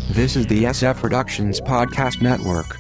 This is the SF Productions Podcast Network.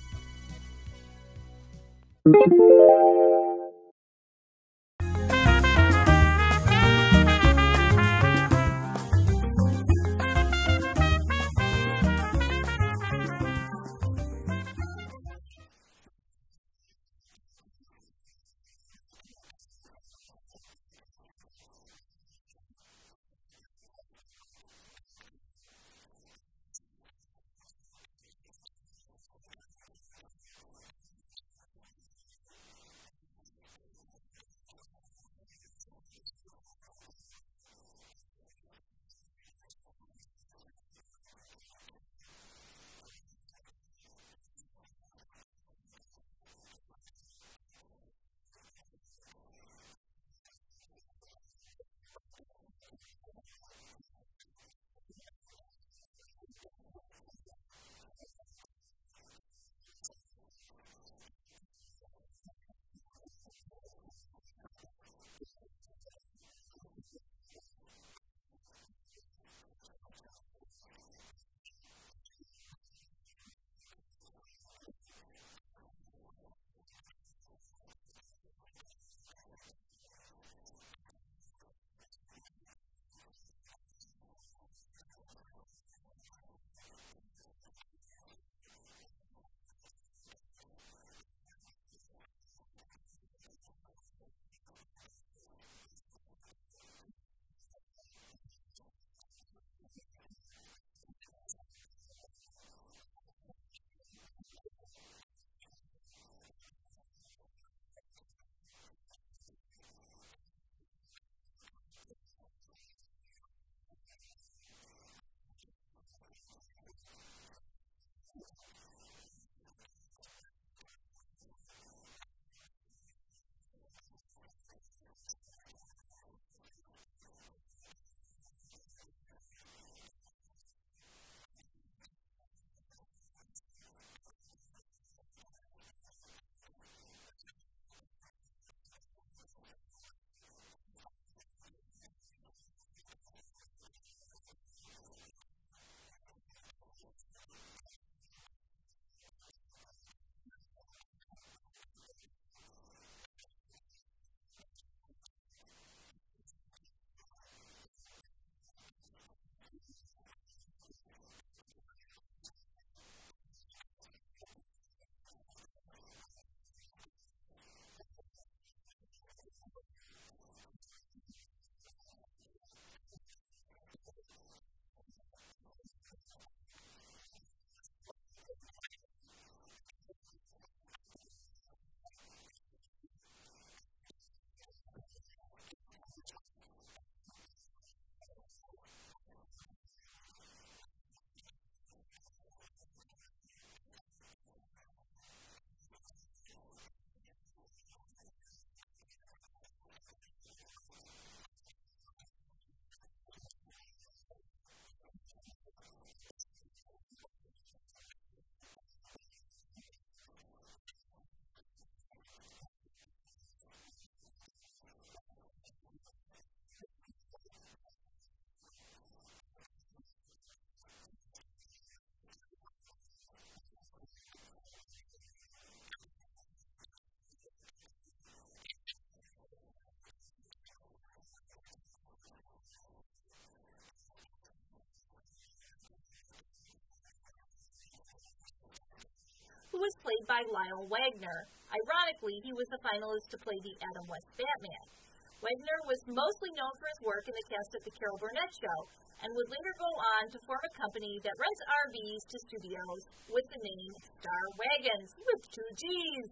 Who was played by Lyle Wagner. Ironically, he was the finalist to play the Adam West Batman. Wagner was mostly known for his work in the cast of The Carol Burnett Show, and would later go on to form a company that rents RVs to studios with the name Star Wagons, with 2 G's.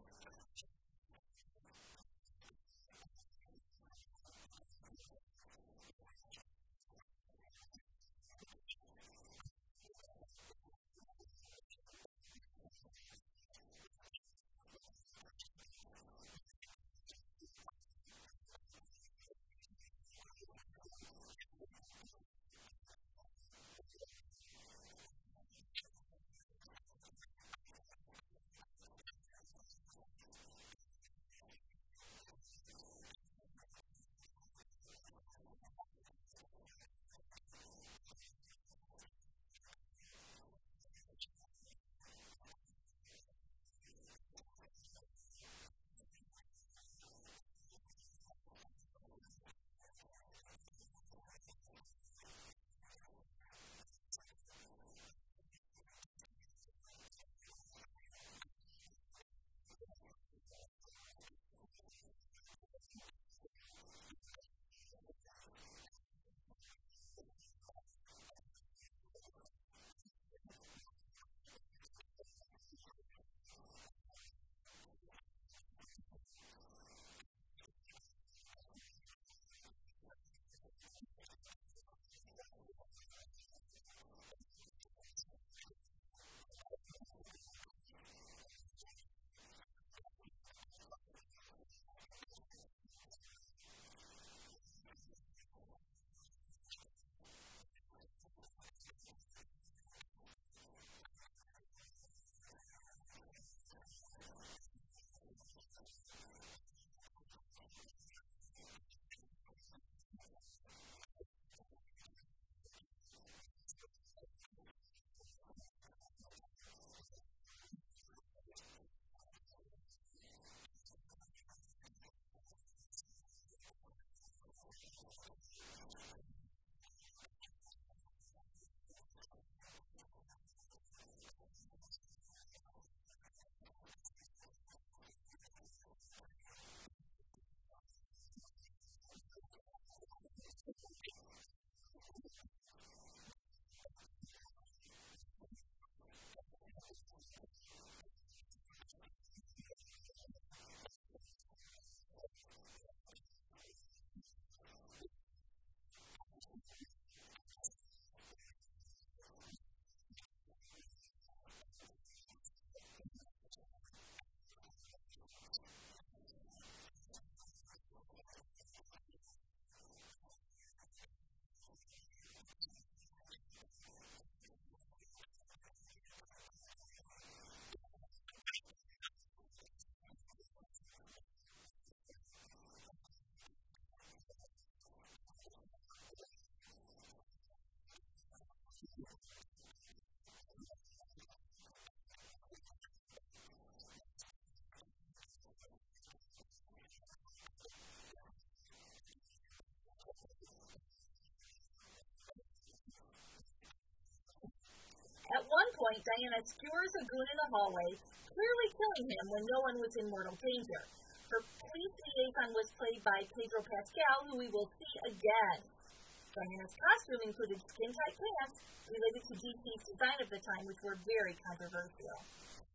At one point, Diana skewers a goon in the hallway, clearly killing him when no one was in mortal danger. Her police liaison was played by Pedro Pascal, who we will see again. Diana's costume included skin-tight pants related to DC's design of the time, which were very controversial.